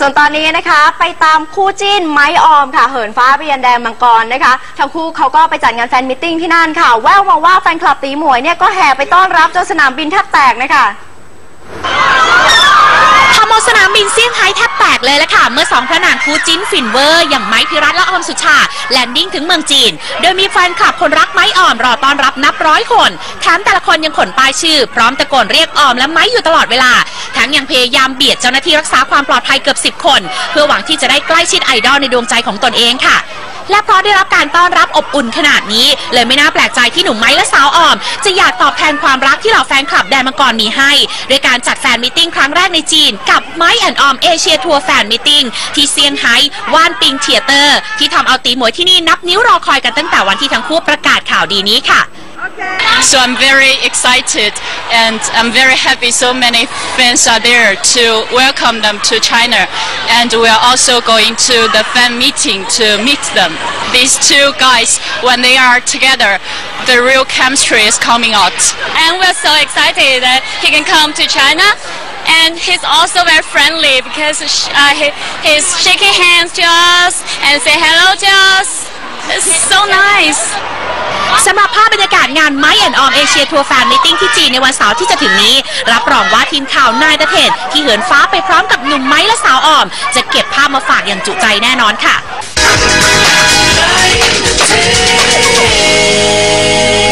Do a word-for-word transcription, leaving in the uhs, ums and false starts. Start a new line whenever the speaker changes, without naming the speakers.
ส่วนตอนนี้นะคะไปตามคู่จิ้นไม้ออมค่ะเหินฟ้าเรียนแดงมังกรนะคะทั้งคู่เขาก็ไปจัดงานแฟนมิทติ้งที่นั่นค่ะแววมาว่าแฟนคลับตีหมวยเนี่ยก็แห่ไปต้อนรับจนสนามบินแทบแตกนะคะ
ทำเอาสนามบินเซี่ยงไฮ้แทบแตกเลยละค่ะเมื่อสองพระนางคู่จิ้นฟินเวอร์อย่างไม้พิรัตน์และออมสุชาแลนดิ้งถึงเมืองจีนโดยมีแฟนคลับคนรักไม้ออมรอต้อนรับนับร้อยคนแถมแต่ละคนยังขนป้ายชื่อพร้อมตะโกนเรียกออมและไม้อยู่ตลอดเวลาทั้งยังพยายามเบียดเจ้าหน้าที่รักษาความปลอดภัยเกือบสิบคนเพื่อหวังที่จะได้ใกล้ชิดไอดอลในดวงใจของตนเองค่ะและเพราะได้รับการต้อนรับอบอุ่นขนาดนี้เลยไม่น่าแปลกใจที่หนุ่มไม้และสาวออมจะอยากตอบแทนความรักที่เหล่าแฟนคลับแดนมังกรมีให้โดยการจัดแฟนมิทติ้งครั้งแรกในจีนกับไม้แอนด์ออมเอเชียทัวร์แฟนมิทติ้งที่เซี่ยงไฮ้ว่านปิงเทียเตอร์ที่ทำเอาตีหมวยที่นี่นับนิ้วรอคอยกันตั้งแต่วันที่ทั้งคู่ประกาศข่าวดีนี้ค่ะ
So I'm very excited and I'm very happy so many fans are there to welcome them to China and we are also going to the fan meeting to meet them. These two guys, when they are together, the real chemistry is coming out.
And we're so excited that he can come to China and he's also very friendly because uh, he, he's shaking hands to us and say hello to us. It's so nice.
สำหรับภาพบรรยากาศงานไม้แอนด์ออมเอเชียทัวร์แฟนมิทติ้งที่จีนในวันเสาร์ที่จะถึงนี้รับรองว่าทีมข่าวนายตะเทนที่เหินฟ้าไปพร้อมกับหนุ่มไม้และสาวออมจะเก็บภาพมาฝากอย่างจุใจแน่นอนค่ะ